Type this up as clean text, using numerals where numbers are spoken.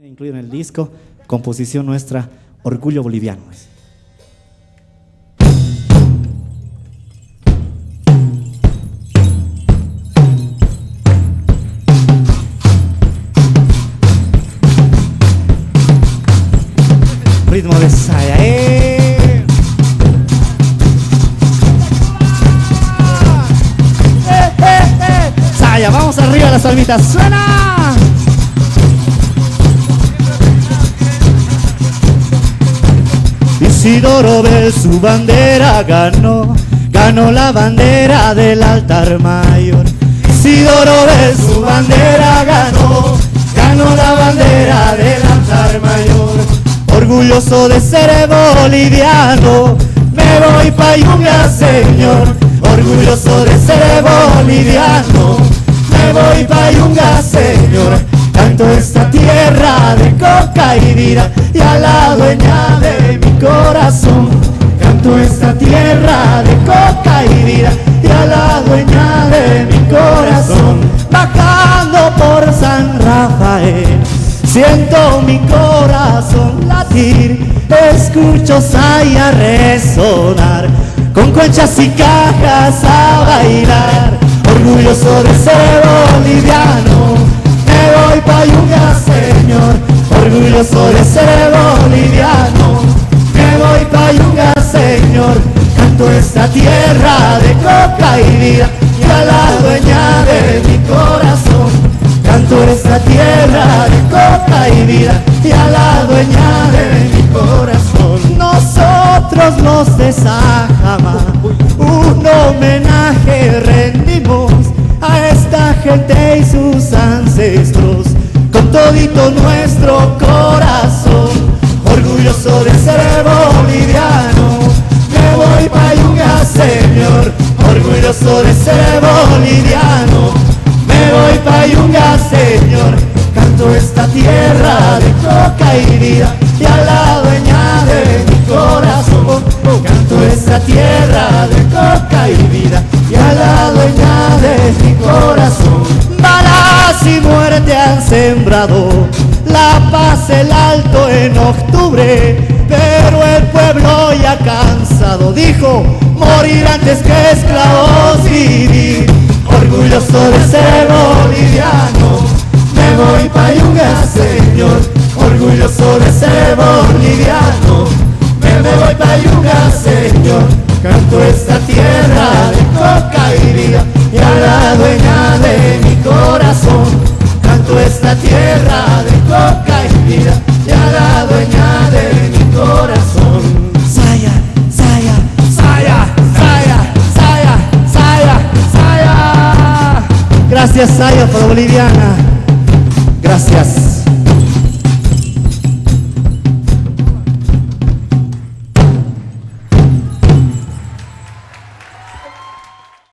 Incluido en el disco, composición nuestra, Orgullo Boliviano. Ritmo de Saya, Saya, vamos arriba las palmitas, ¡suena! Isidoro Bel su bandera ganó la bandera del altar mayor. Isidoro Bel su bandera ganó la bandera del altar mayor. Orgulloso de ser boliviano, me voy pa' Yunga, señor. Orgulloso de ser boliviano, me voy pa' Yunga, señor. Canto esta tierra de coca y vida y a la dueña de mi corazón. Canto esta tierra de coca y vida y a la dueña de mi corazón. Bajando por San Rafael, siento mi corazón latir, escucho Saya resonar, con conchas y cajas a bailar. Orgulloso de ser boliviano, me voy pa' Yunga, señor. Orgulloso de ser boliviano, me voy pa' Yunga, señor. Canto esta tierra de coca y vida y a la dueña de mi corazón. Canto esta tierra de coca y vida y a la dueña de mi corazón. Nosotros los de Sajama un homenaje rendimos a esta gente y sus ancestros con todito nuestro corazón. Orgulloso de ser boliviano, me voy pa' Yunga, señor. Orgulloso de ser boliviano, me voy pa' Yunga, señor. Canto esta tierra de coca y vida y a la dueña de mi corazón. Canto esta tierra de coca y vida y a la dueña de mi corazón. Balas y muerte han sembrado la paz, el alto en octubre, pero el pueblo ya cansado dijo morir antes que esclavos vivir. Orgulloso de ser boliviano, me voy pa' Yunga, señor. Orgulloso de ser boliviano, me voy pa' Yunga, señor. Canto esta tierra de coca y vida y a la dueña de mi corazón. Canto esta tierra de coca y vida y a la dueña de mi corazón. Saya, Saya, Saya, Saya, Saya, Saya, Saya. Gracias, Saya, por boliviana. Gracias.